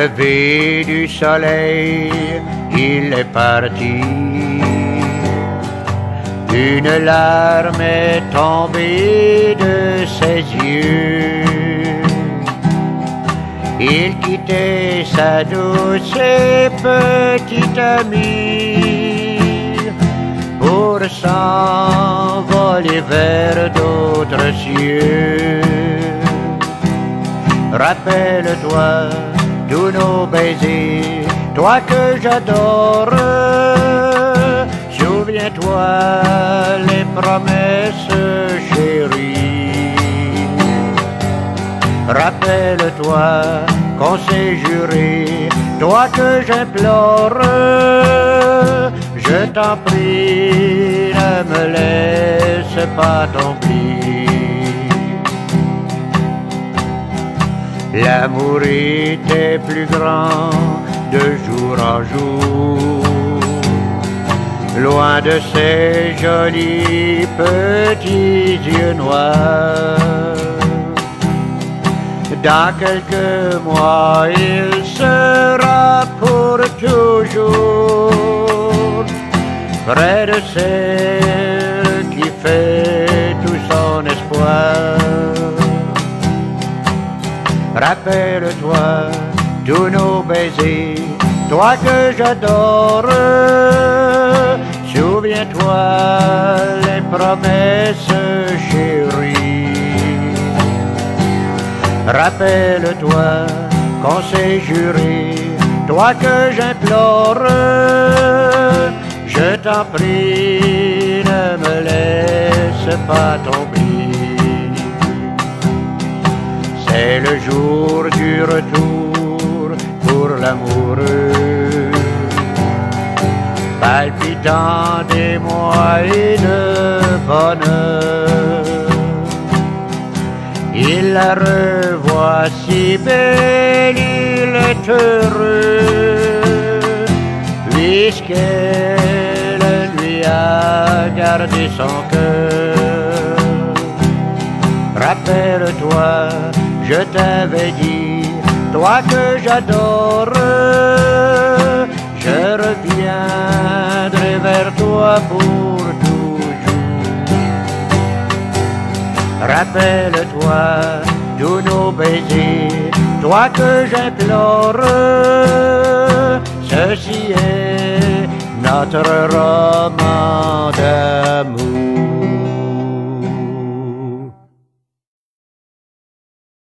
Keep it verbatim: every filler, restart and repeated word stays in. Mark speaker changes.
Speaker 1: lever du soleil, il est parti. Une larme est tombée de ses yeux. Il quittait sa douce et petite amie pour s'envoler vers d'autres cieux. Rappelle-toi tous nos baisers, toi que j'adore. Souviens-toi les promesses chéries. Rappelle-toi qu'on s'est juré, toi que j'implore. Je t'en prie, ne me laisse pas tomber. L'amour était plus grand de jour en jour, loin de ces jolis petits yeux noirs. Dans quelques mois, il sera pour toujours près de celle qui fait tout son espoir. Rappelle-toi tous nos baisers, toi que j'adore. Souviens-toi les promesses chéries. Rappelle-toi qu'on s'est juré, toi que j'implore. Je t'en prie, ne me laisse pas tomber. C'est le jour du retour pour l'amoureux, palpitant d'émoi et de bonheur. Il la revoit si belle, il est heureux, puisqu'elle lui a gardé son cœur. Rappelle-toi, je t'avais dit, toi que j'adore, je reviendrai vers toi pour toujours. Rappelle-toi tous nos baisers, toi que j'implore. Ceci est notre roman d'amour.